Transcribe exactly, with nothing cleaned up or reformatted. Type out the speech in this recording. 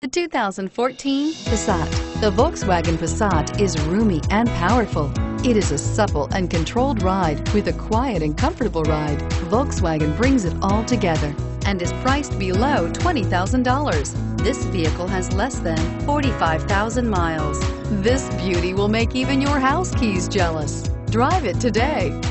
The two thousand fourteen Passat. The Volkswagen Passat is roomy and powerful. It is a supple and controlled ride with a quiet and comfortable ride. Volkswagen brings it all together and is priced below twenty thousand dollars. This vehicle has less than forty-five thousand miles. This beauty will make even your house keys jealous. Drive it today.